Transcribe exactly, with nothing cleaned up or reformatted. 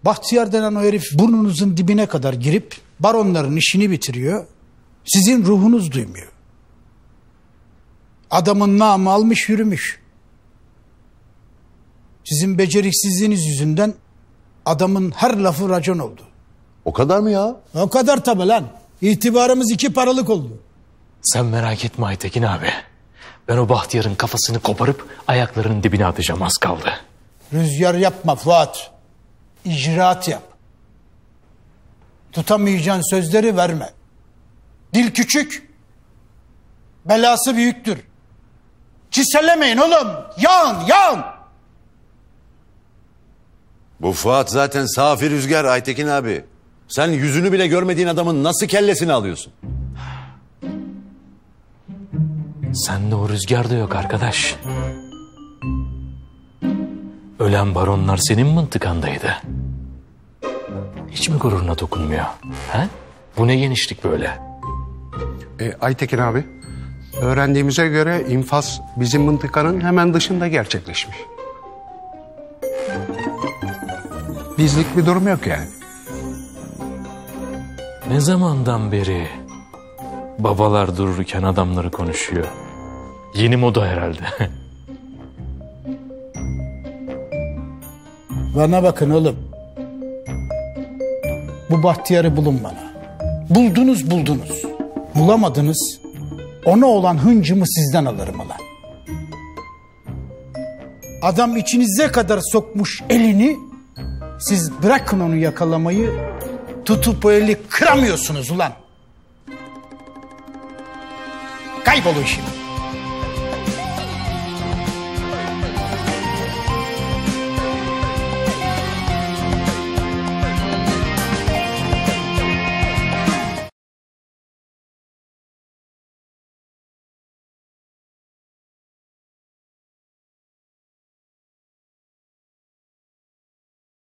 Bahtiyar denen o herif burnunuzun dibine kadar girip baronların işini bitiriyor. Sizin ruhunuz duymuyor. Adamın namı almış yürümüş. Sizin beceriksizliğiniz yüzünden adamın her lafı racon oldu. O kadar mı ya? O kadar tabi lan. İtibarımız iki paralık oldu. Sen merak etme Aytekin abi. Ben o Bahtiyar'ın kafasını koparıp ayaklarının dibine atacağım, az kaldı. Rüzgar yapma Fuat. İcraat yap. Tutamayacağın sözleri verme. Dil küçük. Belası büyüktür. Çiselemeyin oğlum. Yağın yağın. Bu Fuat zaten safi rüzgar Aytekin abi. Sen yüzünü bile görmediğin adamın nasıl kellesini alıyorsun? Sende o rüzgar da yok arkadaş. Ölen baronlar senin mıntıkandaydı. Hiç mi gururuna dokunmuyor? He? Bu ne genişlik böyle? E, Aytekin abi, öğrendiğimize göre infaz bizim mıntıkanın hemen dışında gerçekleşmiş. Bizlik bir durum yok yani. Ne zamandan beri babalar dururken adamları konuşuyor? Yeni moda herhalde. Bana bakın oğlum. Bu Bahtiyar'ı bulun bana. Buldunuz buldunuz. Bulamadınız. Ona olan hıncımı sizden alırım ulan. Adam içinize kadar sokmuş elini. Siz bırakın onu yakalamayı. Tutup o eli kıramıyorsunuz ulan. Kaybolun şimdi.